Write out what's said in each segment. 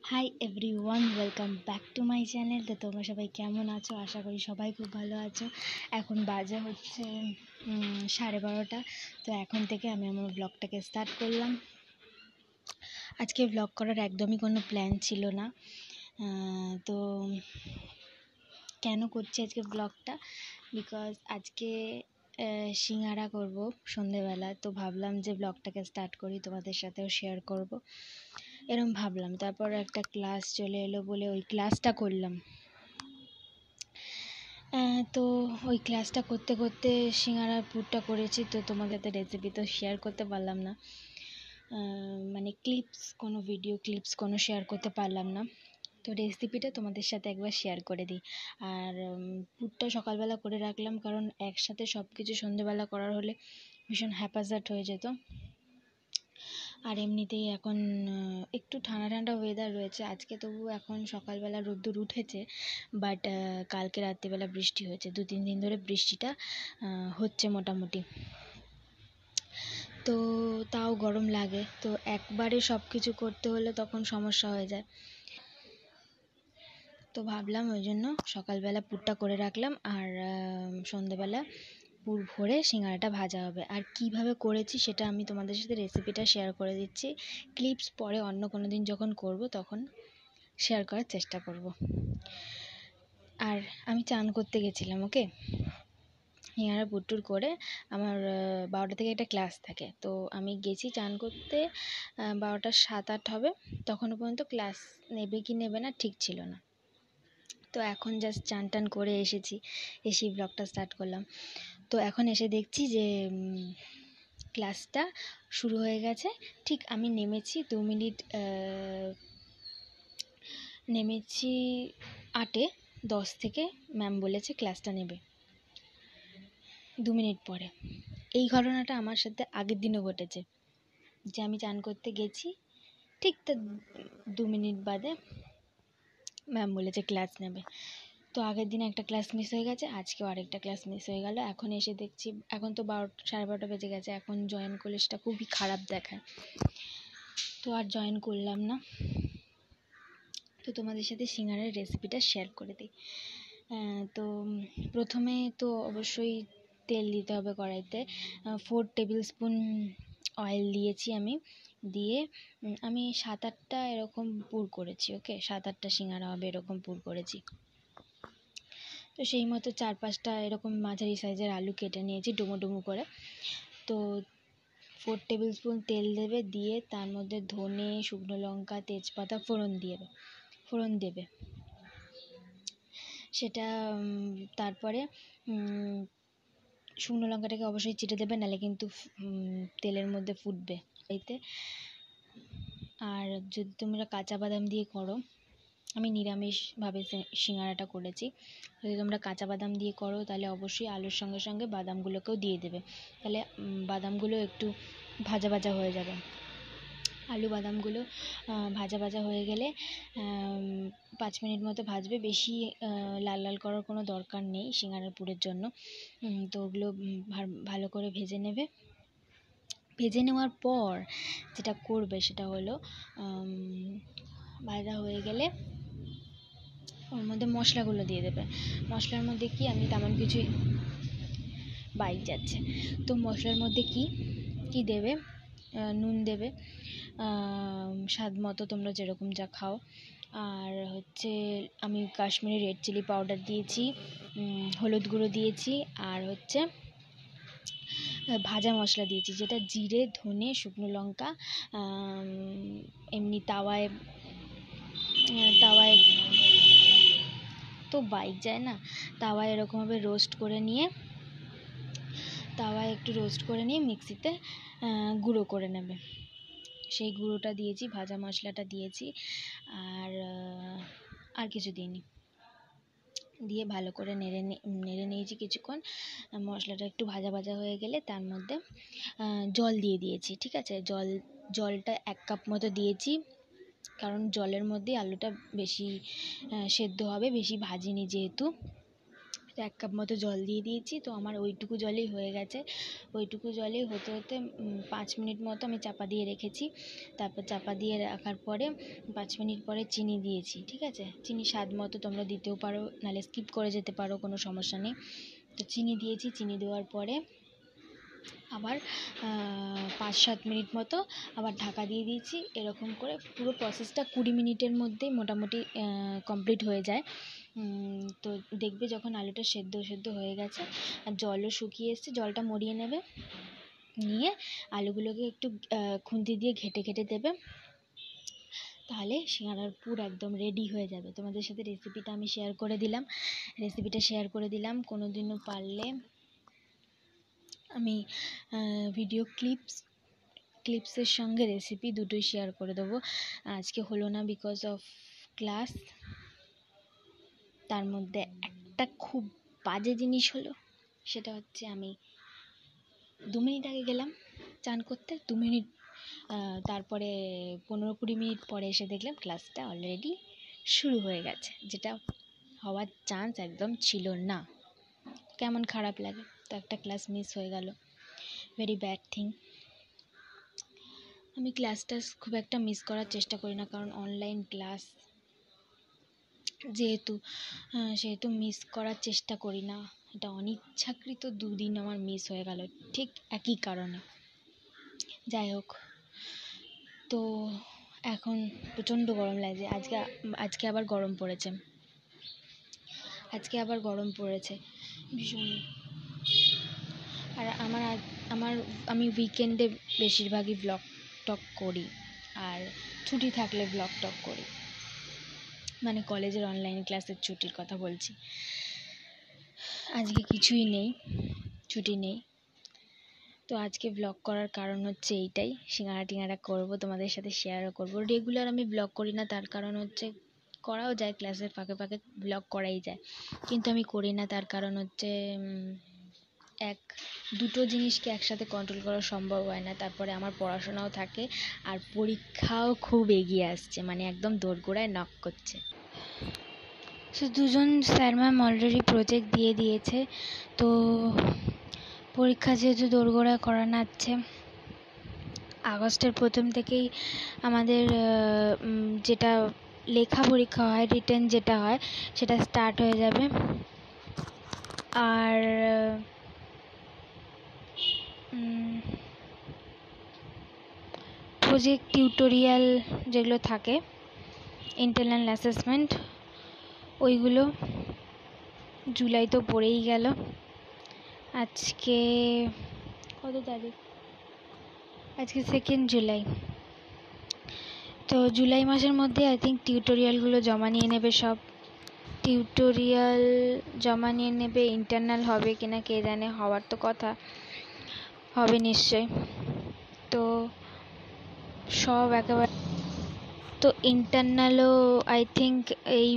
High everyone, welcome back to my channel. তো তোমরা সবাই কেমন আছো? আশা করি সবাই খুব ভালো আছো। এখন বাজে হচ্ছে 12:30। তো এখন থেকে আমি আমার ব্লগটাকে স্টার্ট করলাম। আজকে ব্লগ করার একদমই কোনো প্ল্যান ছিল না। তো কেন করছি আজকে ব্লগটা? বিকজ আজকে সিঙ্গারা করব সন্ধেবেলা। তো ভাবলাম যে ব্লগটাকে স্টার্ট করি, তোমাদের সাথেও শেয়ার করব, এরম ভাবলাম। তারপর একটা ক্লাস চলে এলো বলে ওই ক্লাসটা করলাম। তো ওই ক্লাসটা করতে করতে সিঙ্গারার পুরটা করেছি। তো তোমাদের সাথে রেসিপি তো শেয়ার করতে পারলাম না, মানে কোনো ভিডিও ক্লিপস কোনো শেয়ার করতে পারলাম না। তো রেসিপিটা তোমাদের সাথে একবার শেয়ার করে দিই। আর পুরটা সকালবেলা করে রাখলাম, কারণ একসাথে সব কিছু সন্ধেবেলা করার হলে ভীষণ হ্যাপাজার্ট হয়ে যেত। আর এমনিতেই এখন একটু ঠান্ডা ঠান্ডা ওয়েদার রয়েছে আজকে, তবু এখন সকালবেলা রোদ্দুর উঠেছে, বাট কালকে রাত্রিবেলা বৃষ্টি হয়েছে। 2-3 দিন ধরে বৃষ্টিটা হচ্ছে মোটামুটি। তো তাও গরম লাগে, তো একবারে সব কিছু করতে হলে তখন সমস্যা হয়ে যায়। তো ভাবলাম ওই জন্য সকালবেলা পুরটা করে রাখলাম, আর সন্ধেবেলা পুর ভরে সিঙ্গারাটা ভাজা হবে। আর কিভাবে করেছি সেটা আমি তোমাদের সাথে রেসিপিটা শেয়ার করে দিচ্ছি। ক্লিপস পরে অন্য কোনো দিন যখন করব তখন শেয়ার করার চেষ্টা করব। আর আমি চান করতে গেছিলাম, ওকে। সিঙ্গারা পুরটুর করে আমার 12টা থেকে একটা ক্লাস থাকে। তো আমি গেছি চান করতে, 12টা 7-8 হবে। তখনও পর্যন্ত ক্লাস নেবে কি নেবে না ঠিক ছিল না। তো এখন জাস্ট চান টান করে এসেছি, এসেই ব্লগটা স্টার্ট করলাম। তো এখন এসে দেখছি যে ক্লাসটা শুরু হয়ে গেছে। ঠিক আমি নেমেছি 2 মিনিট, নেমেছি 8:10 থেকে ম্যাম বলেছে ক্লাসটা নেবে 2 মিনিট পরে। এই ঘটনাটা আমার সাথে আগের দিনও ঘটেছে, যে আমি চান করতে গেছি, ঠিক তার 2 মিনিট বাদে ম্যাম বলেছে ক্লাস নেবে। তো আগের দিন একটা ক্লাস মিস হয়ে গেছে, আজকেও আরেকটা ক্লাস মিস হয়ে গেল। এখন এসে দেখছি এখন তো 12:30 বেজে গেছে। এখন জয়েন করলে সেটা খুবই খারাপ দেখায়, তো আর জয়েন করলাম না। তো তোমাদের সাথে সিঙ্গারার রেসিপিটা শেয়ার করে দিই। তো প্রথমে তো অবশ্যই তেল দিতে হবে কড়াইতে। 4 টেবিল স্পুন অয়েল দিয়েছি আমি। দিয়ে আমি 7-8টা এরকম পুর করেছি, ওকে। 7-8টা সিঙ্গারা হবে এরকম পুর করেছি। তো সেই মতো 4-5টা এরকম মাঝারি সাইজের আলু কেটে নিয়েছি ডুমো ডুমো করে। তো 4 টেবিল স্পুন তেল দেবে, দিয়ে তার মধ্যে ধনে, শুকনো লঙ্কা, তেজপাতা ফোড়ন দেবে সেটা। তারপরে শুকনো লঙ্কাটাকে অবশ্যই চিটে দেবে, নাহলে কিন্তু তেলের মধ্যে ফুটবে এতে। আর যদি তোমরা কাঁচা বাদাম দিয়ে করো, আমি নিরামিষভাবে সিঙ্গারাটা করেছি, যদি তোমরা কাঁচা বাদাম দিয়ে করো তাহলে অবশ্যই আলুর সঙ্গে সঙ্গে বাদামগুলোকেও দিয়ে দেবে, তাহলে বাদামগুলো একটু ভাজা ভাজা হয়ে যাবে। আলু বাদামগুলো ভাজা ভাজা হয়ে গেলে 5 মিনিট মতো ভাজবে। বেশি লাল লাল করার কোনো দরকার নেই সিঙ্গারার পুরের জন্য। তো ওগুলো ভালো করে ভেজে নেবে। ভেজে নেওয়ার পর যেটা করবে সেটা হলো, ভাজা হয়ে গেলে ওর মধ্যে মশলাগুলো দিয়ে দেবে। মশলার মধ্যে কি, আমি তেমন কিছুই, বাইক যাচ্ছে, তো মশলার মধ্যে কি দেবে, নুন দেবে স্বাদ মতো, তোমরা যেরকম যা খাও। আর হচ্ছে আমি কাশ্মীরি রেড চিলি পাউডার দিয়েছি, হলুদ গুঁড়ো দিয়েছি, আর হচ্ছে ভাজা মশলা দিয়েছি, যেটা জিরে, ধনে, শুকনো লঙ্কা এমনি তাওয়ায় তো বাইক যায় না, তাওয়ায় এরকমভাবে একটু রোস্ট করে নিয়ে মিক্সিতে গুঁড়ো করে নেবে। সেই গুঁড়োটা দিয়েছি, ভাজা মশলাটা দিয়েছি, আর কিছু দিইনি। দিয়ে ভালো করে নেড়ে নিয়েছি কিছুক্ষণ। মশলাটা একটু ভাজা ভাজা হয়ে গেলে তার মধ্যে জল দিয়ে দিয়েছি, ঠিক আছে। জলটা 1 কাপ মতো দিয়েছি, কারণ জলের মধ্যেই আলুটা বেশি সেদ্ধ হবে, বেশি ভাজিনি যেহেতু। তো 1 কাপ মতো জল দিয়ে দিয়েছি। তো আমার ওইটুকু জলেই হয়ে গেছে। ওইটুকু জলেই হতে 5 মিনিট মতো আমি চাপা দিয়ে রেখেছি। তারপর চাপা দিয়ে রাখার পরে 5 মিনিট পরে চিনি দিয়েছি, ঠিক আছে? চিনি স্বাদ মতো তোমরা দিতেও পারো, নাহলে স্কিপ করে যেতে পারো, কোনো সমস্যা নেই। তো চিনি দিয়েছি। চিনি দেওয়ার পরে আবার 5-7 মিনিট মতো আবার ঢাকা দিয়ে দিয়েছি। এরকম করে পুরো প্রসেসটা 20 মিনিটের মধ্যেই মোটামুটি কমপ্লিট হয়ে যায়। তো দেখবে যখন আলুটা সেদ্ধ হয়ে গেছে আর জলও শুকিয়ে এসছে, জলটা মরিয়ে নেবে। নিয়ে আলুগুলোকে একটু খুন্তি দিয়ে ঘেটে দেবে, তাহলে সিঙ্গাড়ার পুর একদম রেডি হয়ে যাবে। তোমাদের সাথে রেসিপিটা শেয়ার করে দিলাম। কোনোদিনও পারলে আমি ভিডিও ক্লিপসের সঙ্গে রেসিপি দুটোই শেয়ার করে দেবো। আজকে হলো না বিকজ অফ ক্লাস। তার মধ্যে একটা খুব বাজে জিনিস হলো, সেটা হচ্ছে আমি 2 মিনিট আগে গেলাম চান করতে, 2 মিনিট তারপরে 15-20 মিনিট পরে এসে দেখলাম ক্লাসটা অলরেডি শুরু হয়ে গেছে, যেটা হওয়ার চান্স একদম ছিল না। কেমন খারাপ লাগে, তো একটা ক্লাস মিস হয়ে গেল, ভেরি ব্যাড থিং। আমি ক্লাসটা খুব একটা মিস করার চেষ্টা করি না, কারণ অনলাইন ক্লাস সেহেতু মিস করার চেষ্টা করি না। এটা অনিচ্ছাকৃত 2 দিন আমার মিস হয়ে গেল ঠিক একই কারণে। যাই হোক, তো এখন প্রচণ্ড গরম লাগছে। আজকে আবার গরম পড়েছে ভীষণ। আর আমি উইকেন্ডে বেশিরভাগই ব্লগ টক করি, আর ছুটি থাকলে ব্লগ টক করি, মানে কলেজের অনলাইন ক্লাসের ছুটির কথা বলছি। আজকে কিছুই নেই, ছুটি নেই। তো আজকে ব্লগ করার কারণ হচ্ছে এইটাই, সিঙ্গাড়া করবো, তোমাদের সাথে শেয়ারও করবো। রেগুলার আমি ব্লগ করি না, তার কারণ হচ্ছে করাও যায়, ক্লাসের ফাঁকে ব্লগ করাই যায়, কিন্তু আমি করি না। তার কারণ হচ্ছে দুটো জিনিসকে একসাথে কন্ট্রোল করা সম্ভব হয় না। তারপরে আমার পড়াশোনাও থাকে, আর পরীক্ষাও খুব এগিয়ে আসছে, মানে একদম দোরগোড়ায় নক করছে। সো 2জন স্যার ম্যাম অলরেডি প্রজেক্ট দিয়ে দিয়েছে। তো পরীক্ষা যেহেতু দোরগোড়ায় করানাচ্ছে, আগস্টের প্রথম থেকেই আমাদের যেটা লেখা পরীক্ষা হয়, রিটেন যেটা হয়, সেটা স্টার্ট হয়ে যাবে। আর প্রজেক্ট টিউটোরিয়াল যেগুলো থাকে, ইন্টারনাল অ্যাসেসমেন্ট, ওইগুলো জুলাই তো পড়েই গেল। আজকে কত তারিখ? আজকে 2 জুলাই। তো জুলাই মাসের মধ্যে আই থিঙ্ক টিউটোরিয়ালগুলো জমা নিয়ে নেবে, সব টিউটোরিয়াল জমা নিয়ে নেবে। ইন্টারনাল হবে কিনা কে জানে, হওয়ার তো কথা, হবে নিশ্চয়। তো সব একেবারে, তো ইন্টারনালও আই থিঙ্ক এই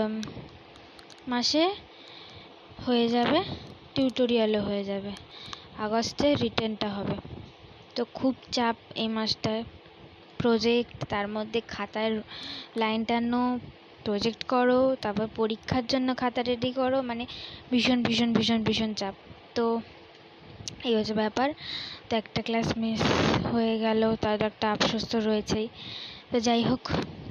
মাসে হয়ে যাবে, টিউটোরিয়ালও হয়ে যাবে, আগস্টে রিটেনটা হবে। তো খুব চাপ এই মাসটায়, প্রজেক্ট, তার মধ্যে খাতার লাইন টানো, প্রজেক্ট করো, তারপর পরীক্ষার জন্য খাতা রেডি করো, মানে ভীষণ ভীষণ ভীষণ ভীষণ চাপ। তো এই হচ্ছে ব্যাপার। তো একটা ক্লাস মিস হয়ে গেল, তার একটা আফসোস তো রয়েছেই। তো যাই হোক,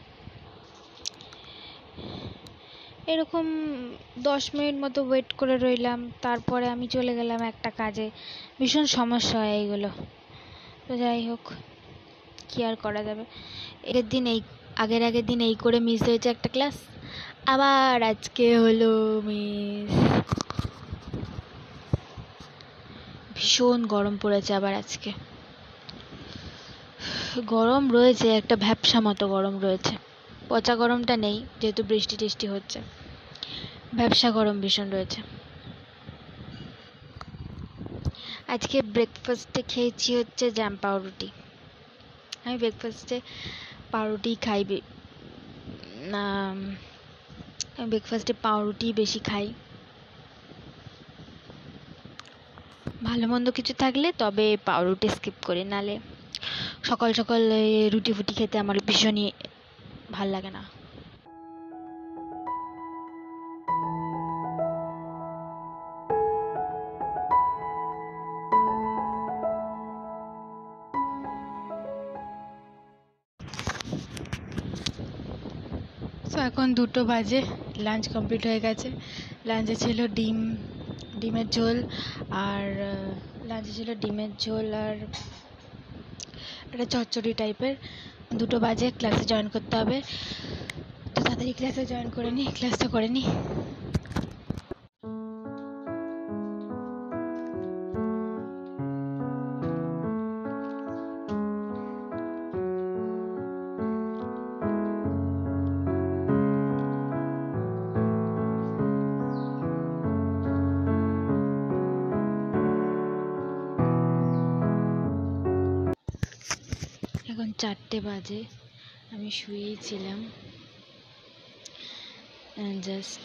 এরকম 10 মিনিট মতো ওয়েট করে রইলাম, তারপরে আমি চলে গেলাম একটা কাজে। ভীষণ সমস্যা হয় এইগুলো। তো যাই হোক, কি আর করা যাবে। আগের দিন এই করে মিস হয়েছে একটা ক্লাস, আবার আজকে হলো মিস। ভীষণ গরম পড়েছে আবার আজকে, গরম রয়েছে, একটা ভ্যাপসা মতো গরম রয়েছে। পচা গরমটা নেই, যেহেতু বৃষ্টি টিষ্টি হচ্ছে, ভ্যাপসা গরম ভীষণ রয়েছে। আজকে ব্রেকফাস্টে খেয়েছি হচ্ছে জ্যাম পাউরুটি। আমি ব্রেকফাস্টে পাউরুটি খাই, আমি ব্রেকফাস্টে পাউরুটি বেশি খাই। ভালো মন্দ কিছু থাকলে তবে পাউরুটি স্কিপ করি, নালে সকাল সকাল রুটি ফুটি খেতে আমার ভীষণই ভাল লাগে না। তো এখন 2টো বাজে, লাঞ্চ কমপ্লিট হয়ে গেছে। লাঞ্চে ছিল ডিমের ঝোল আর একটা চচ্চড়ি টাইপের। 2টো বাজে, ক্লাসে জয়েন করতে হবে, তো তাড়াতাড়ি ক্লাসে জয়েন করে নিই, ক্লাসটা করে নিই। এখন 4টে বাজে, আমি শুয়েই ছিলাম, জাস্ট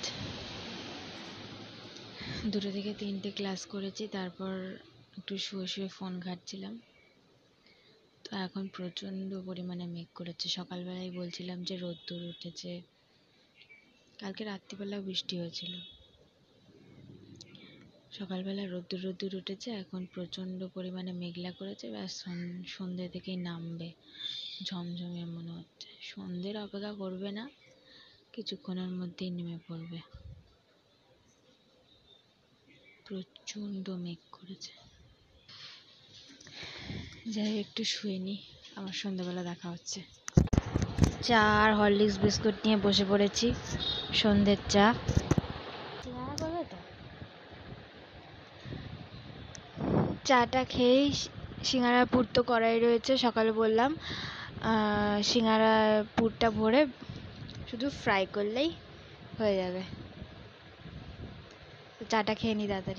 2টো থেকে 3টে ক্লাস করেছি, তারপর একটু শুয়ে ফোন ঘাঁটছিলাম। তো এখন প্রচণ্ড পরিমাণে মেঘ করেছে। সকালবেলায় বলছিলাম যে রোদ্দুর উঠেছে, কালকে রাত্রিবেলাও বৃষ্টি হয়েছিল। সকালবেলা রোদ্দুর উঠেছে, এখন প্রচণ্ড পরিমাণে মেঘলা করেছে, ব্যাস সন্ধ্যে থেকেই নামবে, ঝমঝমে মনে হচ্ছে। সন্ধ্যের অপেক্ষা করবে না, কিছুক্ষণের মধ্যেই নেমে পড়বে। প্রচণ্ড মেঘ করেছে। যাই একটু শুয়ে নিই, আবার সন্ধ্যাবেলা দেখা হচ্ছে। চা আর হরলিক্স বিস্কুট নিয়ে বসে পড়েছি, সন্ধ্যের চা। চাটা খেয়েই সিঙ্গাড়ার পুর তো কড়াই রয়েছে, সকালে বললাম সিঙ্গাড়ার পুরটা ভরে শুধু ফ্রাই করলেই হয়ে যাবে। তো চাটা খেয়ে নি তাড়াতাড়ি।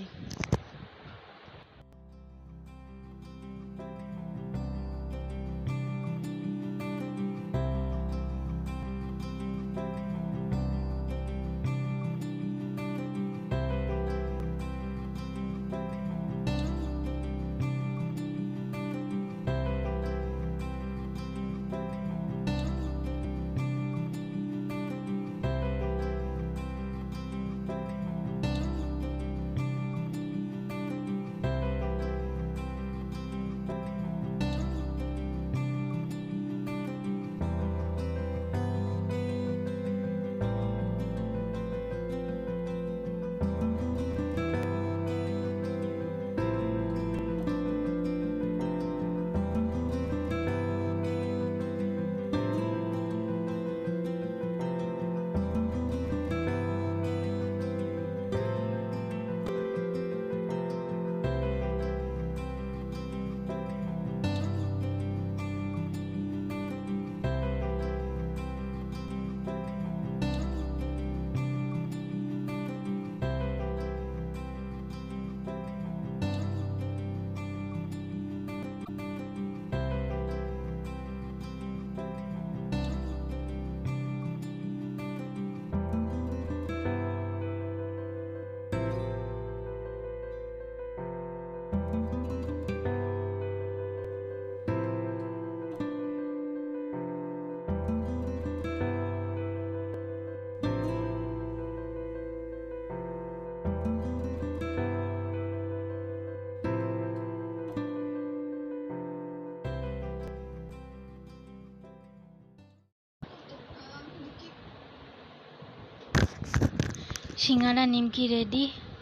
সিঙ্গাড়া নিমকি রেডি।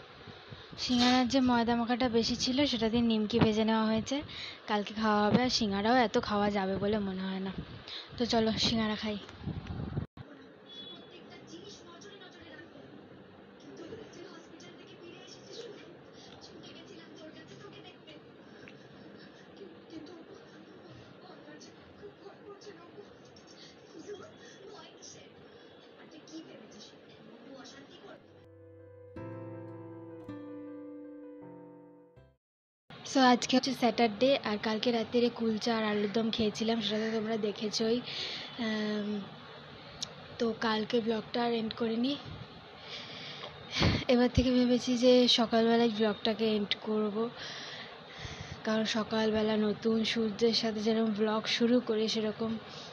সিঙ্গাড়ার যে ময়দা মাখাটা বেশি ছিল সেটা দিয়ে নিমকি ভেজে নেওয়া হয়েছে, কালকে খাওয়া হবে। আর সিঙ্গাড়াও এত খাওয়া যাবে বলে মনে হয় না। তো চলো সিঙ্গাড়া খাই। সো আজকে হচ্ছে স্যাটারডে, আর কালকে রাত্রে কুলচা আর আলুর দম খেয়েছিলাম, সেটা তো তোমরা দেখেছই। তো কালকে ব্লগটা আর এন্ড করিনি। এবার থেকে ভেবেছি যে সকালবেলায় ব্লগটাকে এন্ড করব, কারণ সকালবেলা নতুন সূর্যের সাথে যেরকম ব্লগ শুরু করি, সেরকম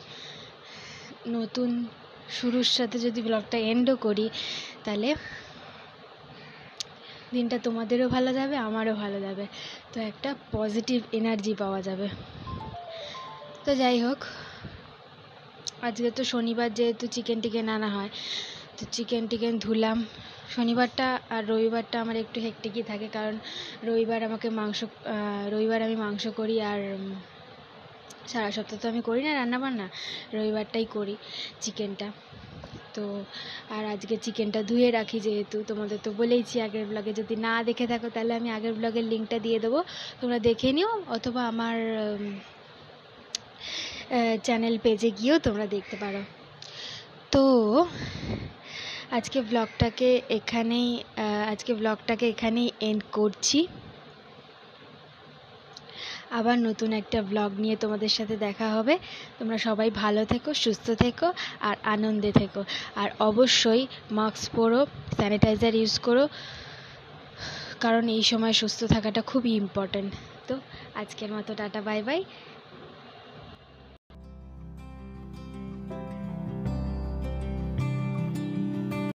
নতুন শুরুর সাথে যদি ব্লগটা এন্ডও করি, তাহলে দিনটা তোমাদেরও ভালো যাবে, আমারও ভালো যাবে, তো একটা পজিটিভ এনার্জি পাওয়া যাবে। তো যাই হোক, আজকে তো শনিবার, যেহেতু চিকেন টিকেন আনা হয়, তো চিকেন টিকেন ধুলাম। শনিবারটা আর রবিবারটা আমার একটু হেক্টিকই থাকে, কারণ রবিবার আমি মাংস করি, আর সারা সপ্তাহ তো আমি করি না রান্নাবান্না, রবিবারটাই করি চিকেনটা। তো আর আজকে চিকেনটা ধুয়ে রাখি, যেহেতু তোমাদের তো বলেইছি আগের ব্লগে, যদি না দেখে থাকো তাহলে আমি আগের ব্লগের লিঙ্কটা দিয়ে দেবো, তোমরা দেখে নিও, অথবা আমার চ্যানেল পেজে গিয়েও তোমরা দেখতে পারো। তো আজকে ব্লগটাকে এখানেই এন্ড করছি। আবার নতুন একটা ব্লগ নিয়ে তোমাদের সাথে দেখা হবে। তোমরা সবাই ভালো থেকো, সুস্থ থেকো, আর আনন্দে থেকো। আর অবশ্যই মাস্ক পরো, স্যানিটাইজার ইউজ করো, কারণ এই সময় সুস্থ থাকাটা খুবই ইম্পর্ট্যান্ট। তো আজকের মতো টাটা, বাই বাই।